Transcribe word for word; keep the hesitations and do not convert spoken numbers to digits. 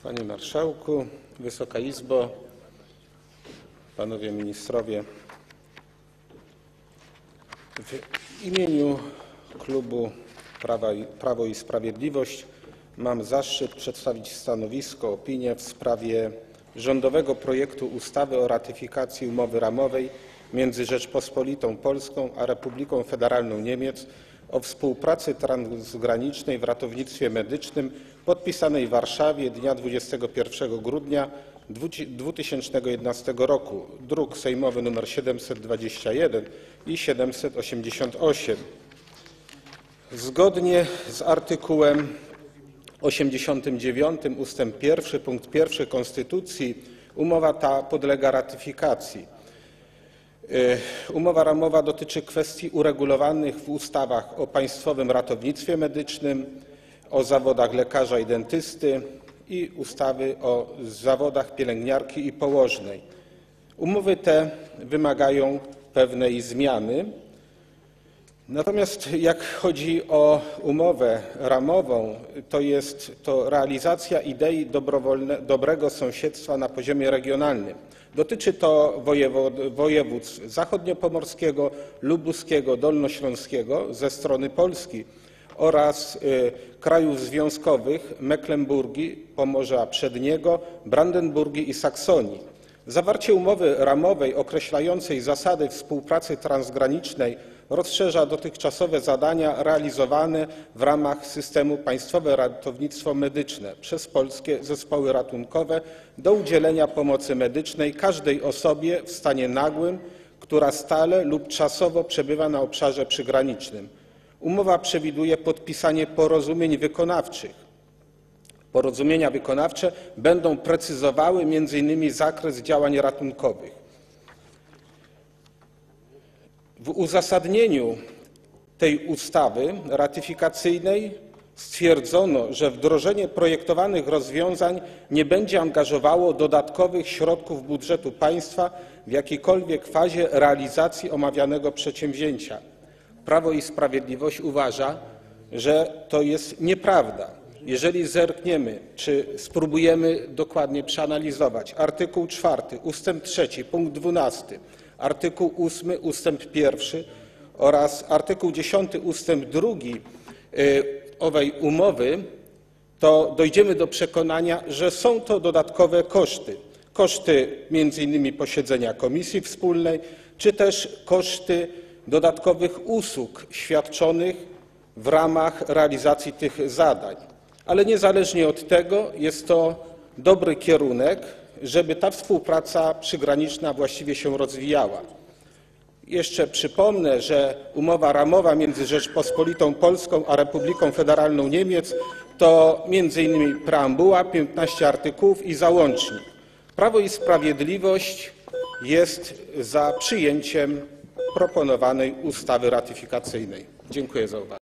Panie Marszałku, Wysoka Izbo, Panowie Ministrowie! W imieniu Klubu Prawo i Sprawiedliwość mam zaszczyt przedstawić stanowisko, opinię w sprawie rządowego projektu ustawy o ratyfikacji Umowy ramowej między Rzecząpospolitą Polską a Republiką Federalną Niemiec o współpracy transgranicznej w ratownictwie medycznym, podpisanej w Warszawie dnia dwudziestego pierwszego grudnia dwa tysiące jedenastego roku, druk sejmowy nr siedemset dwadzieścia jeden i siedemset osiemdziesiąt osiem. Zgodnie z artykułem osiemdziesiątym dziewiątym ustęp pierwszy punkt pierwszy Konstytucji umowa ta podlega ratyfikacji. Umowa ramowa dotyczy kwestii uregulowanych w ustawach o Państwowym Ratownictwie Medycznym, o zawodach lekarza i dentysty i ustawy o zawodach pielęgniarki i położnej. Umowy te wymagają pewnej zmiany. Natomiast jak chodzi o umowę ramową, to jest to realizacja idei dobrego sąsiedztwa na poziomie regionalnym. Dotyczy to województw zachodniopomorskiego, lubuskiego, dolnośląskiego ze strony Polski oraz krajów związkowych Mecklenburgii, Pomorza Przedniego, Brandenburgii i Saksonii. Zawarcie umowy ramowej określającej zasady współpracy transgranicznej rozszerza dotychczasowe zadania realizowane w ramach systemu Państwowe Ratownictwo Medyczne przez polskie zespoły ratunkowe do udzielenia pomocy medycznej każdej osobie w stanie nagłym, która stale lub czasowo przebywa na obszarze przygranicznym. Umowa przewiduje podpisanie porozumień wykonawczych. Porozumienia wykonawcze będą precyzowały między innymi zakres działań ratunkowych. W uzasadnieniu tej ustawy ratyfikacyjnej stwierdzono, że wdrożenie projektowanych rozwiązań nie będzie angażowało dodatkowych środków budżetu państwa w jakiejkolwiek fazie realizacji omawianego przedsięwzięcia. Prawo i Sprawiedliwość uważa, że to jest nieprawda. Jeżeli zerkniemy, czy spróbujemy dokładnie przeanalizować artykuł czwarty ustęp trzeci punkt dwunasty, artykuł ósmy ustęp pierwszy oraz artykuł dziesiąty ustęp drugi owej umowy, to dojdziemy do przekonania, że są to dodatkowe koszty. Koszty między innymi posiedzenia Komisji Wspólnej, czy też koszty dodatkowych usług świadczonych w ramach realizacji tych zadań. Ale niezależnie od tego jest to dobry kierunek, żeby ta współpraca przygraniczna właściwie się rozwijała. Jeszcze przypomnę, że umowa ramowa między Rzecząpospolitą Polską a Republiką Federalną Niemiec to między innymi preambuła, piętnaście artykułów i załącznik. Prawo i Sprawiedliwość jest za przyjęciem proponowanej ustawy ratyfikacyjnej. Dziękuję za uwagę.